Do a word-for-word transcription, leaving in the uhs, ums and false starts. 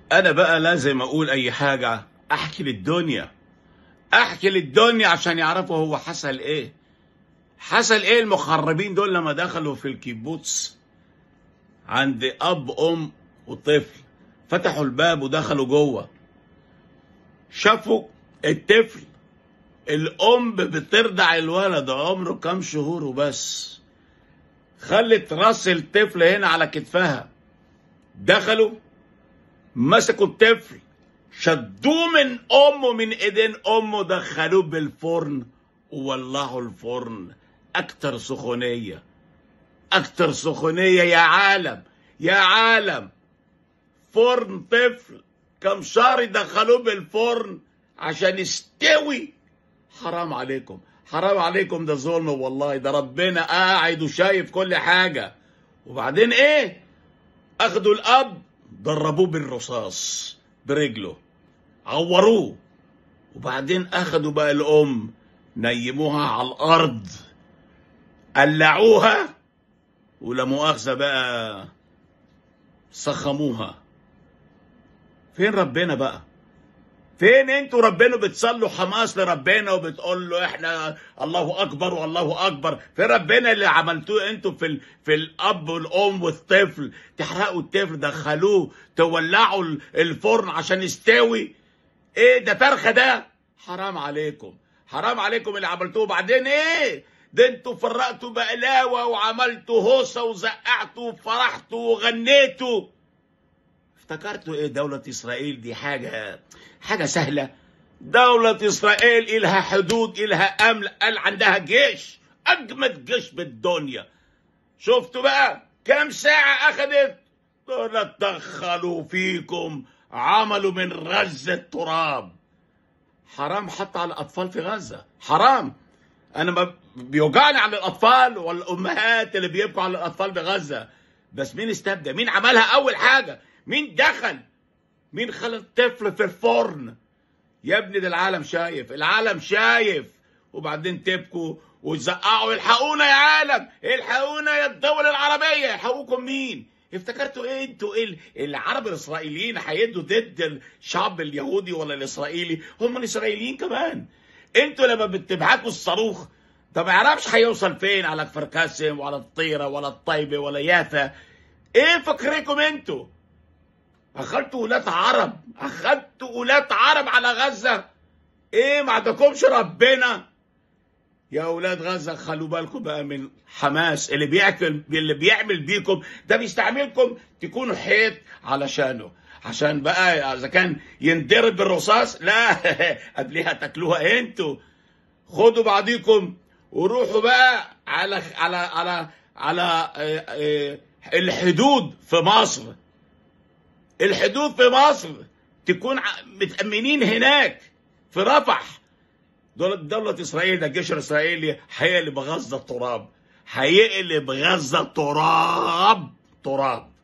انا بقى لازم اقول اي حاجة، احكي للدنيا احكي للدنيا عشان يعرفوا هو حصل ايه. حصل ايه المخربين دول لما دخلوا في الكيبوتس عند اب ام وطفل، فتحوا الباب ودخلوا جوه، شافوا الطفل الام بترضع الولد عمره كام شهور وبس، خلت راس الطفل هنا على كتفها، دخلوا مسكوا الطفل شدوه من امه، من ايدين امه، دخلوه بالفرن وولعوا الفرن. اكتر سخونيه اكتر سخونيه يا عالم يا عالم. فرن طفل كم شهر دخلوه بالفرن عشان يستوي. حرام عليكم حرام عليكم، ده ظلم والله. ده ربنا قاعد وشايف كل حاجه. وبعدين ايه؟ اخدوا الاب ضربوه بالرصاص برجله، عوروه. وبعدين اخدوا بقى الام نيموها على الارض، قلعوها، ولا مؤاخذه بقى سخموها. فين ربنا بقى؟ فين انتوا ربنا؟ بتصلوا حماس لربنا وبتقول له احنا الله اكبر والله اكبر. فين ربنا اللي عملتوه انتوا في ال... في الاب والام والطفل؟ تحرقوا الطفل، دخلوه تولعوا الفرن عشان يستوي. ايه ده فرخه ده؟ حرام عليكم حرام عليكم اللي عملتوه. بعدين ايه ده؟ انتوا فرقتوا بقلاوه وعملتوا هوسه وزقعتوا وفرحتوا وغنيتوا. افتكرتوا ايه؟ دولة اسرائيل دي حاجة حاجة سهلة؟ دولة اسرائيل إلها حدود، إلها امن، قال عندها جيش، اجمد جيش بالدنيا. شفتوا بقى كام ساعة اخدت؟ دول دخلوا فيكم، عملوا من غزة تراب. حرام حتى على الاطفال في غزة، حرام. انا ما بيوجعني على الاطفال والامهات اللي بيبكوا على الاطفال بغزة، بس مين استبدى؟ مين عملها اول حاجة؟ مين دخل؟ مين خلى الطفل في الفرن؟ يا ابني ده العالم شايف، العالم شايف. وبعدين تبكوا وتزقعوا الحقونا يا عالم، الحقونا يا الدول العربية. يلحقوكم مين؟ افتكرتوا ايه انتوا؟ ايه العرب الاسرائيليين هيدوا ضد الشعب اليهودي ولا الاسرائيلي؟ هم الاسرائيليين كمان. انتوا لما بتبعتوا الصاروخ ده ما يعرفش هيوصل فين، على كفر قاسم ولا الطيرة ولا الطيبة ولا يافا. ايه فكركم انتوا؟ اخدتوا ولاد عرب، اخدتوا ولاد عرب على غزة. ايه ما عندكمش ربنا يا اولاد غزة؟ خلوا بالكم بقى من حماس اللي بيعمل اللي بيعمل بيكم ده. بيستعملكم تكونوا حيط علشانه، عشان بقى اذا كان ينضرب بالرصاص لا قبلها تاكلوها انتوا. خدوا بعضيكم وروحوا بقى على على على على الحدود في مصر. الحدود في مصر تكون متأمنين هناك في رفح. دولة, دولة إسرائيل، ده الجيش الإسرائيلي هيقلب غزة تراب، هيقلب غزة تراب تراب.